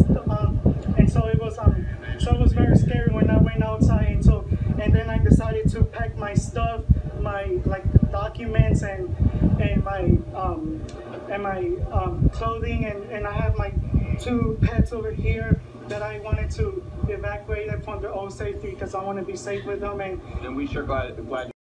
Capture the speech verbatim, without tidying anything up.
um, and so it was um, so it was very scary when I went outside, and so and then I decided to pack my stuff, my like documents and and my um, and my um, clothing, and and I have my two pets over here that I wanted to evacuate them from their own safety because I want to be safe with them. And and we sure glad glad.